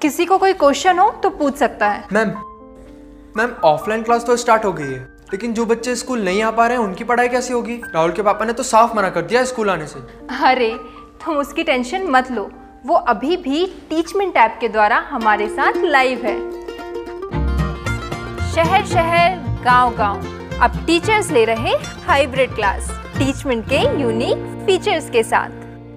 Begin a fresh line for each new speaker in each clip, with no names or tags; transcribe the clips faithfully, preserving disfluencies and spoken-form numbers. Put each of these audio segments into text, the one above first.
किसी को कोई क्वेश्चन हो तो पूछ सकता है।
मैम मैम ऑफलाइन क्लास तो स्टार्ट हो गई है, लेकिन जो बच्चे स्कूल नहीं आ पा रहे हैं उनकी पढ़ाई कैसी होगी? राहुल के पापा ने तो साफ मना कर दिया स्कूल आने से।
अरे तुम उसकी टेंशन मत लो, वो अभी भी टीचमेंट ऐप के द्वारा हमारे साथ लाइव है। शहर शहर गांव गांव अब टीचर्स ले रहे हाइब्रिड क्लास टीचमेंट के यूनिक फीचर्स के साथ।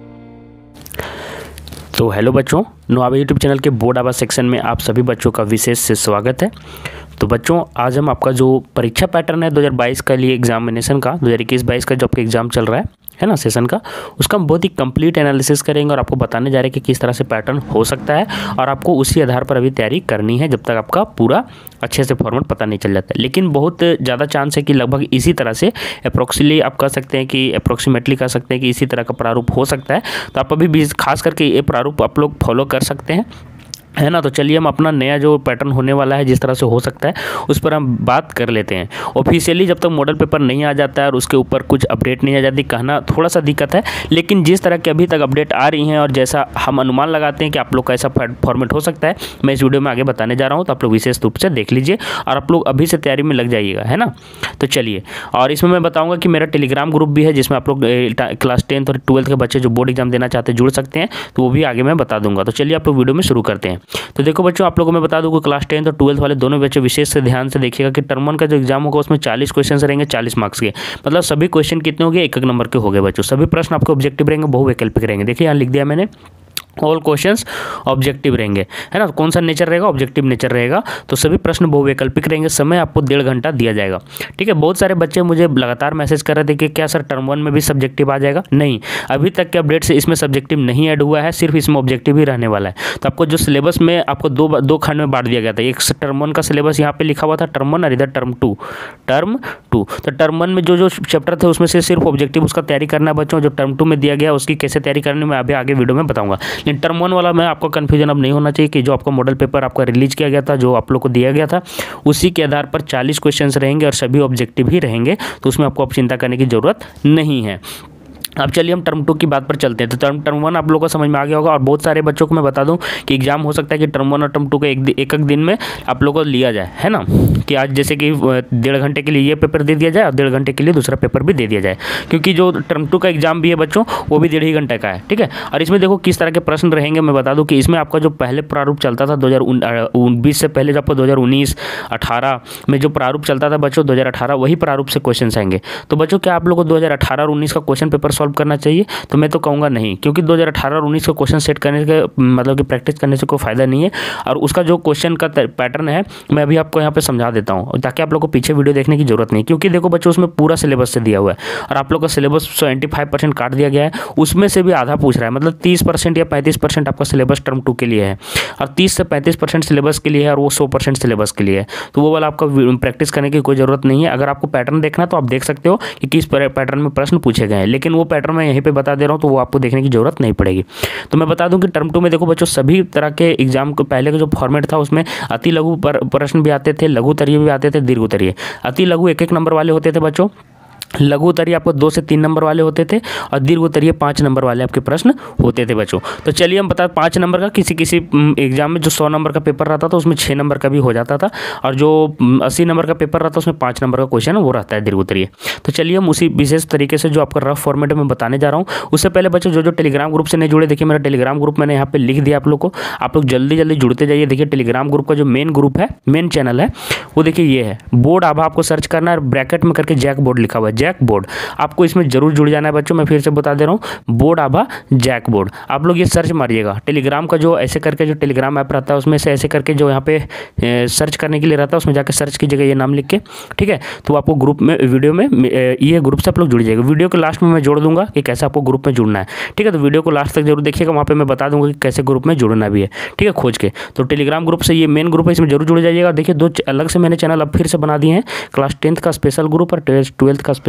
तो हेलो बच्चों, नोआबा यूट्यूब चैनल के बोर्ड आवाज़ सेक्शन में आप सभी बच्चों का विशेष से स्वागत है। तो बच्चों, आज हम आपका जो परीक्षा पैटर्न है दो हज़ार बाईस का लिए एग्जामिनेशन का दो हज़ार इक्कीस बाईस का जो आपका एग्जाम चल रहा है है ना सेशन का, उसका हम बहुत ही कंप्लीट एनालिसिस करेंगे और आपको बताने जा रहे हैं कि किस तरह से पैटर्न हो सकता है और आपको उसी आधार पर अभी तैयारी करनी है जब तक आपका पूरा अच्छे से फॉर्मेट पता नहीं चल जाता है। लेकिन बहुत ज़्यादा चांस है कि लगभग इसी तरह से अप्रोक्सीमेटली आप कह सकते हैं कि अप्रोक्सीमेटली कह सकते हैं कि इसी तरह का प्रारूप हो सकता है। तो आप अभी भी खास करके ये प्रारूप आप लोग फॉलो कर सकते हैं, है ना। तो चलिए हम अपना नया जो पैटर्न होने वाला है जिस तरह से हो सकता है उस पर हम बात कर लेते हैं। ऑफिशियली जब तक मॉडल पेपर नहीं आ जाता है और उसके ऊपर कुछ अपडेट नहीं आ जाती, कहना थोड़ा सा दिक्कत है, लेकिन जिस तरह के अभी तक अपडेट आ रही हैं और जैसा हम अनुमान लगाते हैं कि आप लोग का ऐसा फॉर्मेट हो सकता है, मैं इस वीडियो में आगे बताने जा रहा हूँ। तो आप लोग विशेष रूप से देख लीजिए और आप लोग अभी से तैयारी में लग जाइएगा, है ना। तो चलिए, और इसमें मैं बताऊँगा कि मेरा टेलीग्राम ग्रुप भी है जिसमें आप लोग क्लास टेंथ और ट्वेल्थ के बच्चे जो बोर्ड एग्जाम देना चाहते हैं जुड़ सकते हैं, तो वो भी आगे मैं बता दूंगा। तो चलिए आप लोग वीडियो में शुरू करते हैं। तो देखो बच्चों, आप लोगों को मैं बता दूं कि क्लास टेंथ और ट्वेल्थ वाले दोनों बच्चे विशेष से ध्यान से देखिएगा कि टर्म वन का जो एग्जाम होगा उसमें चालीस क्वेश्चन रहेंगे, चालीस मार्क्स के। मतलब सभी क्वेश्चन कितने हो गए? एक एक नंबर के हो गए बच्चों। सभी प्रश्न आपको ऑब्जेक्टिव रहेंगे, बहुवैकल्पिक रहेंगे। देखिए यहाँ लिख दिया मैंने, ऑल क्वेश्चंस ऑब्जेक्टिव रहेंगे, है ना। कौन सा नेचर रहेगा? ऑब्जेक्टिव नेचर रहेगा। तो सभी प्रश्न बहुवैकल्पिक रहेंगे। समय आपको डेढ़ घंटा दिया जाएगा, ठीक है। बहुत सारे बच्चे मुझे लगातार मैसेज कर रहे थे कि क्या सर टर्म वन में भी सब्जेक्टिव आ जाएगा? नहीं, अभी तक के अपडेट से इसमें सब्जेक्टिव नहीं ऐड हुआ है, सिर्फ इसमें ऑब्जेक्टिव ही रहने वाला है। तो आपको जो सिलेबस में आपको दो दो खंड में बांट दिया गया था। एक टर्म वन का सिलेबस यहाँ पे लिखा हुआ था टर्म वन और इधर टर्म टू टर्म टू तो टर्म वन में जो जो चैप्टर थे उसमें से सिर्फ ऑब्जेक्टिव उसका तैयारी करना है बच्चों। जो टर्म टू में दिया गया उसकी कैसे तैयारी करनी मैं अभी आगे वीडियो में बताऊंगा। लेकिन टर्म वन वाला आपको कंफ्यूजन अब नहीं होना चाहिए कि जो आपका मॉडल पेपर आपका रिलीज किया गया था, जो आप लोग को दिया गया था, उसी के आधार पर चालीस क्वेश्चंस रहेंगे और सभी ऑब्जेक्टिव ही रहेंगे। तो उसमें आपको अब चिंता करने की जरूरत नहीं है। अब चलिए हम टर्म टू की बात पर चलते हैं। तो टर्म टर्म वन आप लोगों को समझ में आ गया होगा और बहुत सारे बच्चों को मैं बता दूं कि एग्जाम हो सकता है कि टर्म वन और टर्म टू के एक एक एक दिन में आप लोगों को लिया जाए, है ना। कि आज जैसे कि डेढ़ घंटे के लिए ये पेपर दे दिया जाए और डेढ़ घंटे के लिए दूसरा पेपर भी दे दिया जाए, क्योंकि जो टर्म टू का एग्जाम भी है बच्चों वो भी डेढ़ ही घंटे का है, ठीक है। और इसमें देखो किस तरह के प्रश्न रहेंगे। मैं बता दूँ कि इसमें आपका जो पहले प्रारूप चलता था दो हज़ार उन्नीस से पहले, जो आपको दो हज़ार उन्नीस अठारह में जो प्रारूप चलता था बच्चों, दो हज़ार अठारह वही प्रारूप से क्वेश्चन आएंगे। तो बच्चों क्या आप लोगों को दो हज़ार अठारह और उन्नीस का क्वेश्चन पेपर सॉल्व करना चाहिए? तो मैं तो कहूँगा नहीं, क्योंकि दो हज़ार अठारह और उन्नीस को क्वेश्चन सेट करने के मतलब कि प्रैक्टिस करने से कोई फायदा नहीं है। और उसका जो क्वेश्चन का पैटर्न है मैं अभी आपको यहाँ पे समझा देता हूँ ताकि आप लोग को पीछे वीडियो देखने की जरूरत नहीं। क्योंकि देखो बच्चों, उसमें पूरा सिलेबस से दिया हुआ है और आप लोग का सिलेबस सेवेंटी फाइव परसेंट काट दिया गया है, उसमें से भी आधा पूछ रहा है। मतलब तीस परसेंट या पैंतीस परसेंट आपका सिलेबस टर्म टू के लिए है और तीस से पैंतीस परसेंट सिलेबस के लिए है और वो सौ परसेंट सिलेबस के लिए है। तो वो वाला आपका प्रैक्टिस करने की कोई जरूरत नहीं है। अगर आपको पैटर्न देखना तो आप देख सकते हो कि किस पैटर्न में प्रश्न पूछे गए हैं, लेकिन वो पैटर्न मैं यहीं पर बता दे रहा हूँ तो वो आपको देखने की जरूरत नहीं पड़ेगी। तो मैं बता दूं कि टर्म टू में देखो बच्चों, सभी तरह के एग्जाम को पहले का जो फॉर्मेट था उसमें अति लघु प्रश्न भी आते थे, लघु उत्तरीय भी आते थे, दीर्घ उत्तरीय। अति लघु एक एक नंबर वाले होते थे बच्चों, लघु उत्तरीय आपको दो से तीन नंबर वाले होते थे और दीर्घ उत्तरीय पाँच नंबर वाले आपके प्रश्न होते थे बच्चों। तो चलिए हम बता, पाँच नंबर का किसी किसी एग्जाम में जो सौ नंबर का पेपर रहता था उसमें छः नंबर का भी हो जाता था और जो अस्सी नंबर का पेपर रहता है उसमें पाँच नंबर का क्वेश्चन वो रहता है दीर्घ उत्तरीय। तो चलिए हम उसी विशेष तरीके से जो आपका रफ फॉर्मेट में बताने जा रहा हूँ। उससे पहले बच्चों जो जो टेलीग्राम ग्रुप से नहीं जुड़े, देखिए मेरा टेलीग्राम ग्रुप मैंने यहाँ पे लिख दिया आप लोग को, आप लोग जल्दी जल्दी जुड़ते जाइए। देखिए टेलीग्राम ग्रुप का जो मेन ग्रुप है, मेन चैनल है, वो देखिए ये है बोर्ड आभा। आपको सर्च करना है, ब्रैकेट में करके जैक बोर्ड लिखा हुआ है, जैक बोर्ड। आपको इसमें जरूर जुड़ जाना है बच्चों। मैं फिर से बता दे रहा हूँ, बोर्ड आभा जैक बोर्ड। आप लोग ये सर्च मारिएगा। टेलीग्राम का जो ऐसे करके जो टेलीग्राम ऐप रहता है उसमें से ऐसे करके जो यहाँ पे सर्च करने के लिए रहता है उसमें जाकर सर्च कीजिएगा ये नाम लिख के, ठीक है। तो आपको ग्रुप में वीडियो में ये ग्रुप से आप लोग जुड़ जाएगा। वीडियो के लास्ट में मैं जोड़ दूंगा कि कैसे आपको ग्रुप में जुड़ना है, ठीक है। तो वीडियो को लास्ट तक जरूर देखिएगा, वहाँ पर मैं बता दूंगा कि कैसे ग्रुप में जुड़ना भी है, ठीक है, खोज के। तो टेलीग्राम ग्रुप से ये मेन ग्रुप है, इसमें जरूर जुड़ जाइएगा। देखिए दो अलग से मैंने चैनल अब फिर से बना दिए हैं, क्लास टेंथ का स्पेशल ग्रुप और ट्वेल्थ का स्पेशल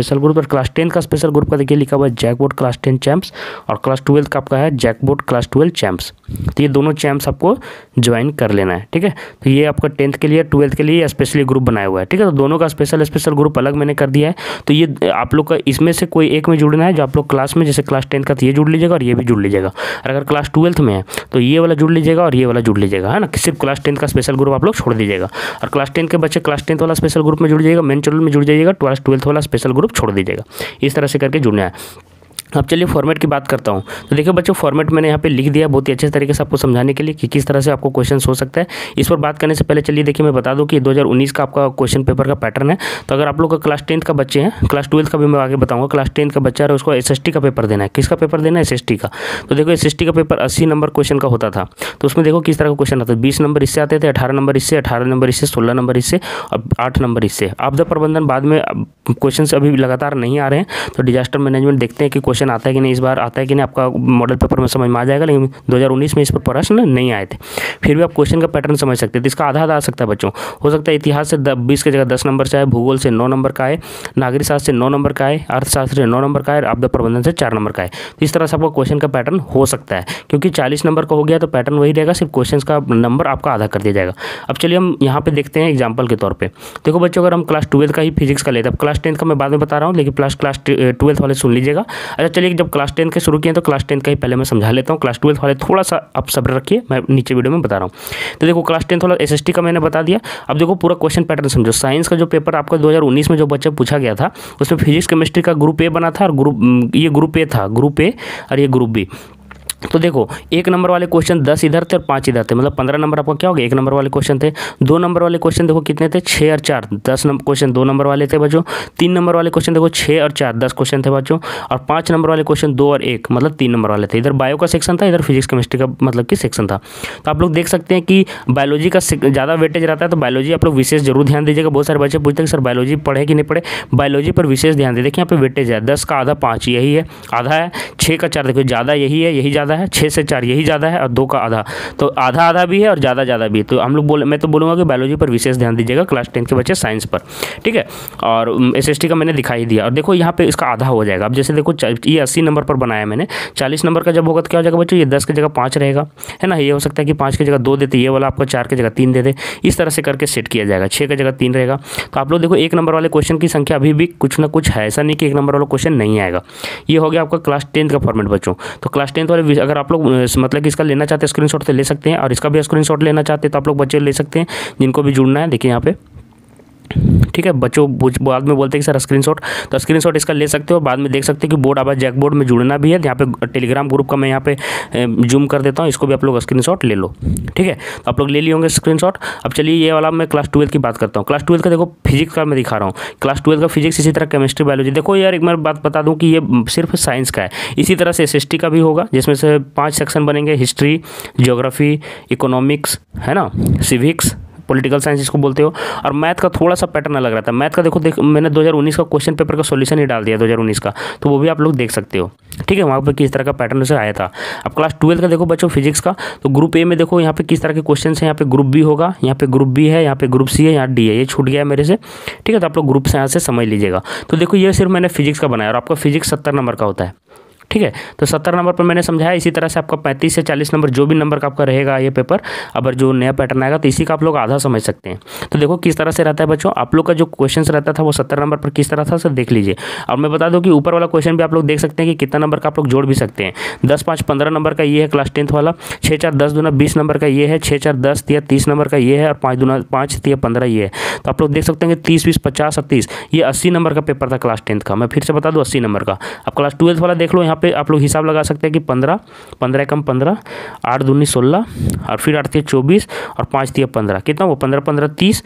स्पेशल ग्रुप, और क्लास टेन का स्पेशल ग्रुप का देखिए लिखा हुआ है जैकबोर्ड क्लास टेन चैम्प्स, और क्लास ट्वेल्थ का आपका है जैकबोर्ड क्लास ट्वेल्व चैम्प्स। तो ये दोनों चैम्प्स आपको ज्वाइन कर लेना है, ठीक है। तो ये आपका टेंथ के लिए, ट्वेल्थ के लिए स्पेशली ग्रुप बनाया हुआ है, ठीक है। तो दोनों का स्पेशल स्पेशल ग्रुप अलग मैंने कर दिया है। तो ये आप लोग का इसमें से कोई एक में जुड़ना है, जो आप लोग क्लास में, जैसे क्लास टेंथ का तो ये जुड़ लीजिएगा और ये भी जुड़ लीजिएगा। और अगर क्लास ट्वेल्थ में है तो ये वाला जुड़ लीजिएगा और ये वाला जुड़ लीजिएगा, है ना। सिर्फ क्लास टेंथ का स्पेशल ग्रुप आप लोग छोड़ दीजिएगा, और क्लास टेंथ के बच्चे क्लास टेंथ वाला स्पेशल ग्रुप में जुड़ जाइएगा, मेन चैनल में जुड़ जाइएगा, क्लास ट्वेल्थ वाला स्पेशल ग्रुप छोड़ दीजिएगा। इस तरह से करके जुड़ना है। अब चलिए फॉर्मेट की बात करता हूँ। तो देखिए बच्चों, फॉर्मेट मैंने यहाँ पे लिख दिया बहुत ही अच्छे तरीके से आपको समझाने के लिए कि किस तरह से आपको क्वेश्चन हो सकता है। इस पर बात करने से पहले चलिए देखिए मैं बता दूँ कि दो हज़ार उन्नीस का आपका क्वेश्चन पेपर का पैटर्न है। तो अगर आप लोग का क्लास टेंथ का बच्चे हैं, क्लास ट्वेल्थ का भी मैं आगे बताऊँगा, क्लास टेंथ का बच्चा है उसको एस एस टी का पेपर देना है। किसका पेपर देना है? एस एस टी का। तो देखो एस एस टी का पेपर अस्सी नंबर क्वेश्चन का होता था। तो उसमें देखो किस तरह का क्वेश्चन आता है। बीस नंबर इससे आते थे, अठारह नंबर इससे, अठारह नंबर इससे, सोलह नंबर इससे और आठ नंबर इससे। आपदा प्रबंधन बाद में क्वेश्चन अभी लगातार नहीं आ रहे हैं, तो डिजास्टर मैनेजमेंट देखते हैं कि क्वेश्चन आता है कि नहीं, इस बार आता है कि नहीं, आपका मॉडल पेपर में समझ में आ जाएगा। लेकिन दो हज़ार उन्नीस में इस पर प्रश्न नहीं आए थे, फिर भी आप क्वेश्चन का पैटर्न समझ सकते हैं। तो इसका आधा आधा आ सकता है बच्चों। हो सकता है इतिहास से बीस की जगह दस नंबर से आए, भूगोल से नौ नंबर का आए, नागरिक शास्त्र से नौ नंबर का आए, अर्थशास्त्र से नौ नंबर का आए, आपदा प्रबंधन से चार नंबर का आए। तो इस तरह से आपका क्वेश्चन का पैटर्न हो सकता है, क्योंकि चालीस नंबर का हो गया तो पैटर्न वही रहेगा, सिर्फ क्वेश्चन का नंबर आपका आधा कर दिया जाएगा। अब चलिए हम यहाँ पे देखते हैं एग्जाम्पल के तौर पर। देखो बच्चों, अगर हम क्लास ट्वेल्थ का ही फिजिक्स का लेते हैं, क्लास टेंथ का मैं बाद में बता रहा हूँ, लेकिन प्लस क्लास ट्वेल्थ वाले सुन लीजिएगा। अच्छा चलिए, जब क्लास टेंथ के शुरू किए तो क्लास टेंथ का ही पहले मैं समझा लेता हूँ। क्लास ट्वेल्थ वाले थोड़ा सा आप सब्र रखिए, मैं नीचे वीडियो में बता रहा हूँ। तो देखो क्लास टेंथ वाला एसएसटी का मैंने बता दिया। अब देखो पूरा क्वेश्चन पैटर्न समझो। साइंस का जो पेपर आपका दो हज़ार उन्नीस में जो बच्चा पूछा गया था, उसमें फिजिक्स केमिस्ट्री का ग्रुप ए बना था, और ग्रुप ये ग्रुप ए था, ग्रुप ए और ये ग्रुप बी। तो देखो एक नंबर वाले क्वेश्चन दस इधर थे और पाँच इधर थे, मतलब पंद्रह नंबर आपका क्या हो गया, एक नंबर वाले क्वेश्चन थे। दो नंबर वाले क्वेश्चन देखो कितने थे, छः और चार, दस नंबर क्वेश्चन दो नंबर वाले थे बच्चों। तीन नंबर वाले क्वेश्चन देखो छः और चार, दस क्वेश्चन थे बच्चों। और पाँच नंबर वाले क्वेश्चन दो और एक, मतलब तीन नंबर वाले थे। इधर बायो का सेक्शन था, इधर फिजिक्स केमिस्ट्री का मतलब कि सेक्शन था। तो आप लोग देख सकते हैं कि बायोलॉजी का ज़्यादा वेटेज रहता है, तो बायोलॉजी आप लोग विशेष जरूर ध्यान दीजिएगा। बहुत सारे बच्चे पूछते हैं कि सर बायोलॉजी पढ़े कि नहीं पढ़े, बायोलॉजी पर विशेष ध्यान दे। देखिए यहाँ पे वेटेज है, दस का आधा पाँच यही है, आधा है। छः का चार देखो ज़्यादा यही है, यही ज़्यादा है। छः से चार यही ज़्यादा है, और दो का आधा, तो आधा आधा भी है और ज़्यादा ज़्यादा भी है। तो हम लोग बोले, मैं तो बोलूँगा कि बायोलॉजी पर विशेष ध्यान दीजिएगा क्लास टेंथ के बच्चे, साइंस पर, ठीक है। और एसएसटी का मैंने दिखाई दिया, और देखो यहाँ पे इसका आधा हो जाएगा। अब जैसे देखो ये अस्सी नंबर पर बनाया मैंने, चालीस नंबर का जब होगा तो क्या हो जाएगा बच्चों, ये दस की जगह पाँच रहेगा, है ना। ये हो सकता है कि पाँच की जगह दो देते, ये वाला आपको चार की जगह तीन दे दे, इस तरह से करके सेट किया जाएगा। छः की जगह तीन रहेगा। तो आप लोग देखो एक नंबर वाले क्वेश्चन की संख्या अभी भी कुछ ना कुछ है, ऐसा नहीं कि एक नंबर वाला क्वेश्चन नहीं आएगा। ये हो गया आपका क्लास टेंथ का फॉर्मेट बच्चों। तो क्लास टेंथ वाले अगर आप लोग मतलब कि इसका लेना चाहते हैं स्क्रीनशॉट तो ले सकते हैं, और इसका भी स्क्रीनशॉट लेना चाहते हैं तो आप लोग बच्चे ले सकते हैं, जिनको भी जुड़ना है। देखिए यहाँ पे, ठीक है। बच्चों बाद में बोलते हैं कि सर स्क्रीनशॉट, तो स्क्रीनशॉट इसका ले सकते हो। बाद में देख सकते हैं कि बोर्ड आवाज जैकबोर्ड में जुड़ना भी है। यहाँ पे टेलीग्राम ग्रुप का मैं यहाँ पे जूम कर देता हूँ, इसको भी आप लोग स्क्रीनशॉट ले लो, ठीक है। तो आप लोग ले लिए होंगे स्क्रीनशॉट। अब चलिए ये वाला मैं क्लास ट्वेल्थ की बात करता हूँ। क्लास ट्वेल्थ का देखो फिजिक्स का मैं दिखा रहा हूँ। क्लास ट्वेल्थ का फिजिक्स, इसी तरह केमिस्ट्री, बायोलॉजी। देखो यार एक मैं बात बता दूँ कि ये सिर्फ साइंस का है। इसी तरह से एस एस टी का भी होगा, जिसमें से पाँच सेक्शन बनेंगे, हिस्ट्री, ज्योग्राफी, इकोनॉमिक्स, है ना, सिविक्स, पॉलिटिकल साइंस इसको बोलते हो। और मैथ का थोड़ा सा पैटर्न अलग रहता है। मैथ का देखो देख मैंने दो हज़ार उन्नीस का क्वेश्चन पेपर का सॉल्यूशन ही डाल दिया दो हज़ार उन्नीस का, तो वो भी आप लोग देख सकते हो, ठीक है। वहाँ पर किस तरह का पैटर्न से आया था। अब क्लास ट्वेल्थ का देखो बच्चों फिजिक्स का, तो ग्रुप ए में देखो यहाँ पे किस तरह के क्वेश्चन हैं। यहाँ पे ग्रुप बी होगा, यहाँ पे ग्रुप बी है, यहाँ पे ग्रुप सी है, यहाँ डी है। ये छूट गया है मेरे से, ठीक है। तो आप लोग ग्रुप से यहाँ से समझ लीजिएगा। तो देखो ये सिर्फ मैंने फिजिक्स का बनाया, और आपका फिजिक्स सत्तर नंबर का होता है, ठीक है। तो सत्तर नंबर पर मैंने समझाया। इसी तरह से आपका पैंतीस से चालीस नंबर जो भी नंबर का आपका रहेगा ये पेपर, अगर जो नया पैटर्न आएगा तो इसी का आप लोग आधा समझ सकते हैं। तो देखो किस तरह से रहता है बच्चों, आप लोग का जो क्वेश्चन रहता था वो सत्तर नंबर पर किस तरह था सर देख लीजिए। और मैं बता दूं कि ऊपर वाला क्वेश्चन भी आप लोग देख सकते हैं कि कितना नंबर का आप लोग जोड़ भी सकते हैं। दस पाँच पंद्रह नंबर का ये है क्लास टेंथ वाला, छः चार दस दूना बीस नंबर का ये है, छः चार दस तिया तीस नंबर का ये है, और पाँच दूना पाँच तिया पंद्रह ये है। तो आप लोग देख सकते हैं कि तीस बीस पचास और तीस, ये अस्सी नंबर का पेपर था क्लास टेंथ का। मैं फिर से बता दूँ अस्सी नंबर का। अब क्लास ट्वेल्थ वाला देख लो, यहाँ पे आप लोग हिसाब लगा सकते हैं कि पंद्रह, पंद्रह कम पंद्रह, आठ दूनी सोलह, और फिर आठ तीय चौबीस, और पाँच तीय पंद्रह, कितना वो पंद्रह पंद्रह तीस,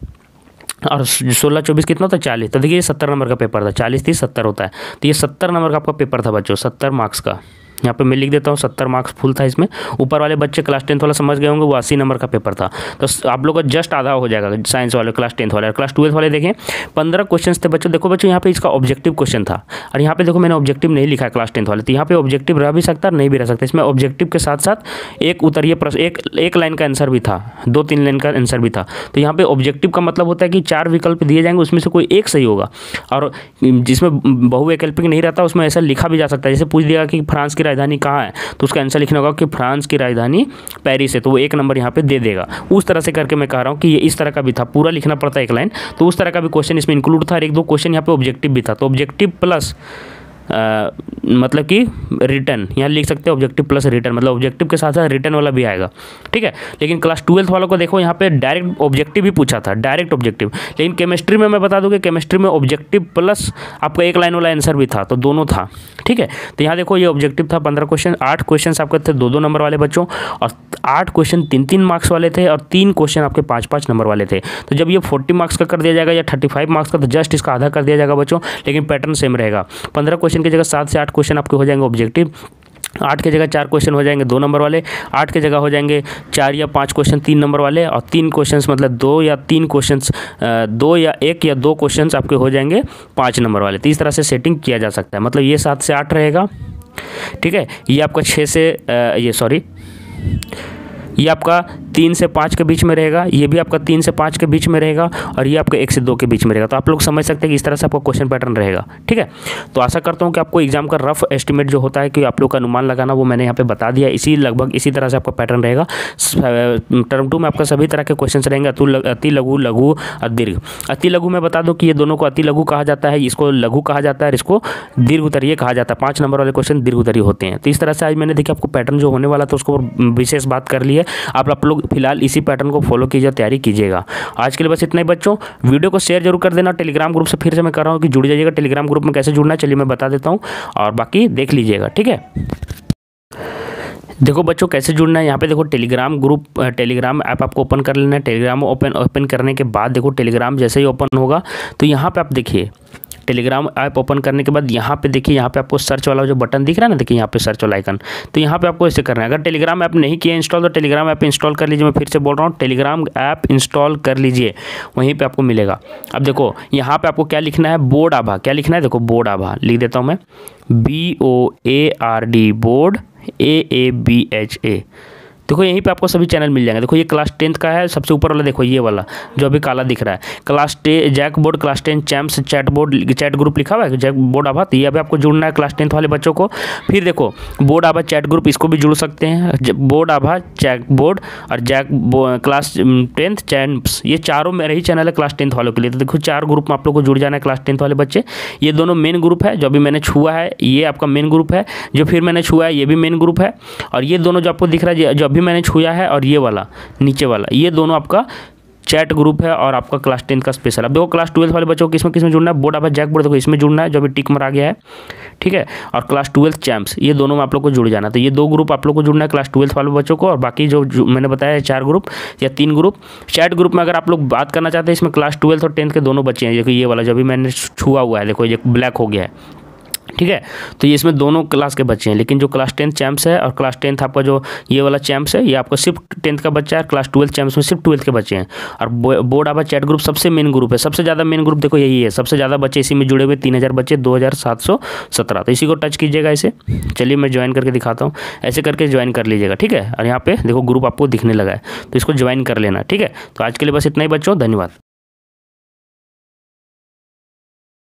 और सोलह चौबीस कितना होता है चालीस। तो देखिए ये सत्तर नंबर का पेपर था, चालीस तीस सत्तर होता है। तो ये सत्तर नंबर का आपका पेपर था बच्चों, सत्तर मार्क्स का, यहाँ पे मैं लिख देता हूँ सत्तर मार्क्स फुल था इसमें। ऊपर वाले बच्चे क्लास टेंथ वाला समझ गए होंगे, वो अस्सी नंबर का पेपर था। तो आप लोग का जस्ट आधा हो जाएगा साइंस वाले, क्लास टेंथ वाले। क्लास ट्वेल्थ वाले देखें पंद्रह क्वेश्चन थे बच्चों। देखो बच्चों यहाँ पे इसका ऑब्जेक्टिव क्वेश्चन था, और यहाँ पे देखो मैंने ऑब्जेक्टिव नहीं लिखा है क्लास टेंथ वाले, तो यहाँ पे ऑब्जेक्टिव रह भी सकता है नहीं भी रह सकता। इसमें ऑब्जेक्टिव के साथ साथ एक उत्तरीय प्रश्न, एक एक लाइन का आंसर भी था, दो तीन लाइन का आंसर भी था। तो यहाँ पे ऑब्जेक्टिव का मतलब होता है कि चार विकल्प दिए जाएंगे, उसमें से कोई एक सही होगा। और जिसमें बहुवैकल्पिक नहीं रहता उसमें ऐसा लिखा भी जा सकता है, जैसे पूछ दिया कि फ्रांस की राजधानी कहाँ है, तो उसका आंसर लिखना होगा कि फ्रांस की राजधानी पेरिस है, तो वो एक नंबर यहाँ पे दे देगा। उस तरह से करके मैं कह रहा हूँ कि ये इस तरह का भी था, पूरा लिखना पड़ता है एक लाइन, तो उस तरह का भी क्वेश्चन इसमें इंक्लूड था। और एक दो क्वेश्चन यहाँ पे ऑब्जेक्टिव भी था, तो ऑब्जेक्टिव प्लस आ, मतलब कि रिटर्न यहाँ लिख सकते हैं, ऑब्जेक्टिव प्लस रिटर्न, मतलब ऑब्जेक्टिव के साथ साथ रिटर्न वाला भी आएगा, ठीक है। लेकिन क्लास ट्वेल्थ वालों को देखो यहाँ पे डायरेक्ट ऑब्जेक्टिव भी पूछा था, डायरेक्ट ऑब्जेक्टिव। लेकिन केमिस्ट्री में मैं बता दूँ कि केमिस्ट्री में ऑब्जेक्टिव प्लस आपका एक लाइन वाला आंसर भी था, तो दोनों था, ठीक है। तो यहाँ देखो ये ऑब्जेक्टिव था पंद्रह क्वेश्चन, आठ क्वेश्चन आपके थे दो दो नंबर वाले बच्चों, और आठ क्वेश्चन तीन तीन मार्क्स वाले थे, और तीन क्वेश्चन आपके पाँच पाँच नंबर वाले थे। तो जब ये फोर्टी मार्क्स का कर दिया जाएगा या थर्टी फाइव मार्क्स का, तो जस्ट इसका आधा कर दिया जाएगा बच्चों, लेकिन पैटर्न सेम रहेगा। पंद्रह क्वेश्चन की जगह सात से आठ क्वेश्चन आपके हो जाएंगे ऑब्जेक्टिव, आठ के जगह चार क्वेश्चन हो जाएंगे दो नंबर वाले, आठ के जगह हो जाएंगे चार या पाँच क्वेश्चन तीन नंबर वाले, और तीन क्वेश्चंस मतलब दो या तीन क्वेश्चंस दो या एक या दो क्वेश्चंस आपके हो जाएंगे पाँच नंबर वाले। तो इस तरह से सेटिंग किया जा सकता है। मतलब ये सात से आठ रहेगा, ठीक है। ये आपका छः से ये सॉरी ये आपका तीन से पाँच के बीच में रहेगा, ये भी आपका तीन से पाँच के बीच में रहेगा, और ये आपका एक से दो के बीच में रहेगा। तो आप लोग समझ सकते हैं कि इस तरह से आपका क्वेश्चन पैटर्न रहेगा, ठीक है। तो आशा करता हूँ कि आपको एग्जाम का रफ एस्टिमेट जो होता है कि आप लोग का अनुमान लगाना, वो मैंने यहाँ पे बता दिया। इसी लगभग इसी तरह से आपका पैटर्न रहेगा। टर्म टू में आपका सभी तरह के क्वेश्चन रहेंगे, अति लघु, लघु और दीर्घ। अति लघु में बता दो कि ये दोनों को अति लघु कहा जाता है, इसको लघु कहा जाता है, और इसको दीर्घ उत्तरीय कहा जाता है। पाँच नंबर वाले क्वेश्चन दीर्घ उत्तरीय होते हैं। तो इस तरह से आज मैंने देखिए आपको पैटर्न जो होने वाला था उसको विशेष बात कर ली है। आप आप लोग फिलहाल इसी पैटर्न को फॉलो कीजिए, तैयारी कीजिएगा। आज के लिए बस इतना ही बच्चों। वीडियो को शेयर जरूर कर देना। टेलीग्राम ग्रुप से फिर से मैं कर रहा हूँ कि जुड़ जाइएगा। टेलीग्राम ग्रुप में कैसे जुड़ना है चलिए मैं बता देता हूँ, और बाकी देख लीजिएगा, ठीक है। देखो बच्चों कैसे जुड़ना है, यहाँ पे देखो टेलीग्राम ग्रुप, टेलीग्राम ऐप आपको ओपन कर लेना है। टेलीग्राम ओपन ओपन करने के बाद देखो टेलीग्राम जैसे ही ओपन होगा तो यहाँ पे आप देखिए टेलीग्राम ऐप ओपन करने के बाद यहाँ पे देखिए, यहाँ पे आपको सर्च वाला जो बटन दिख रहा है ना, देखिए यहाँ पे सर्च वाला आइकन, तो यहाँ पे आपको ऐसे करना है। अगर टेलीग्राम ऐप नहीं किया इंस्टॉल तो टेलीग्राम ऐप इंस्टॉल कर लीजिए। मैं फिर से बोल रहा हूँ, टेलीग्राम ऐप इंस्टॉल कर लीजिए, वहीं पे आपको मिलेगा। अब देखो यहाँ पे आपको क्या लिखना है, बोर्ड आभा। क्या लिखना है, देखो बोर्ड आभा लिख देता हूँ मैं, B O A R D, board, A A B H A. देखो यहीं पे आपको सभी चैनल मिल जाएंगे। देखो ये क्लास टेंथ का है, सबसे ऊपर वाला देखो ये वाला जो अभी काला दिख रहा है, class ten JAC board, class ten champs, chat board, chat group लिखा हुआ है, जैक बोर्ड आभा। तो ये अभी आपको जुड़ना है क्लास टेंथ वाले बच्चों को। फिर देखो बोर्ड आभा चैट ग्रुप, इसको भी जुड़ सकते हैं, बोर्ड आभा चैट बोर्ड और जैक क्लास टेंथ चैम्प्स, ये चारों मेरे ही चैनल है क्लास टेंथ वालों के लिए। तो देखो चार ग्रुप में आप लोग को जुड़ जाना है क्लास टेंथ वाले बच्चे। ये दोनों मेन ग्रुप है, जो अभी मैंने छुआ है ये आपका मेन ग्रुप है, जो फिर मैंने छुआ है ये भी मेन ग्रुप है, और ये दोनों जो आपको दिख रहा है जो अभी मैंने छुआ है, और ये वाला नीचे वाला, ये दोनों आपका चैट ग्रुप है और आपका क्लास टेंथ का स्पेशल। अब देखो क्लास ट्वेल्थ वाले बच्चों को किसमें किसमें जुड़ना है, बोर्ड आभा जैक बोर्ड देखो इसमें जुड़ना है जो अभी टिक मरा गया है, ठीक है, और क्लास ट्वेल्थ चैम्प्स, ये दोनों में आप लोग को जुड़ जाना। तो ये दो ग्रुप आप लोग को जुड़ना है क्लास ट्वेल्थ वाले बच्चों को, और बाकी जो, जो मैंने बताया है चार ग्रुप या तीन ग्रुप। चैट ग्रुप में अगर आप लोग बात करना चाहते हैं, इसमें क्लास ट्वेल्थ और टेंथ के दोनों बच्चे हैं। देखो ये वाला जो अभी मैंने छुआ हुआ है, देखो ये ब्लैक हो गया है, ठीक है। तो ये इसमें दोनों क्लास के बच्चे हैं, लेकिन जो क्लास टेंथ चैम्प्स है और क्लास टेंथ आपका जो ये वाला चैम्प्स है, ये आपका सिर्फ टेंथ का बच्चा है। क्लास ट्वेल्थ चैम्प्स में सिर्फ ट्वेल्थ के बच्चे हैं। और बोर्ड आभा चैट ग्रुप सबसे मेन ग्रुप है, सबसे ज़्यादा मेन ग्रुप देखो यही है, सबसे ज़्यादा बच्चे इसी में जुड़े हुए, तीन हज़ार बच्चे, दो हज़ार सात सौ सत्रह। तो इसी को टच कीजिएगा इसे। चलिए मैं ज्वाइन करके दिखाता हूँ, ऐसे करके ज्वाइन कर लीजिएगा, ठीक है। और यहाँ पे देखो ग्रुप आपको दिखने लगा है, तो इसको ज्वाइन कर लेना, ठीक है। तो आज के लिए बस इतना ही बच्चों, धन्यवाद।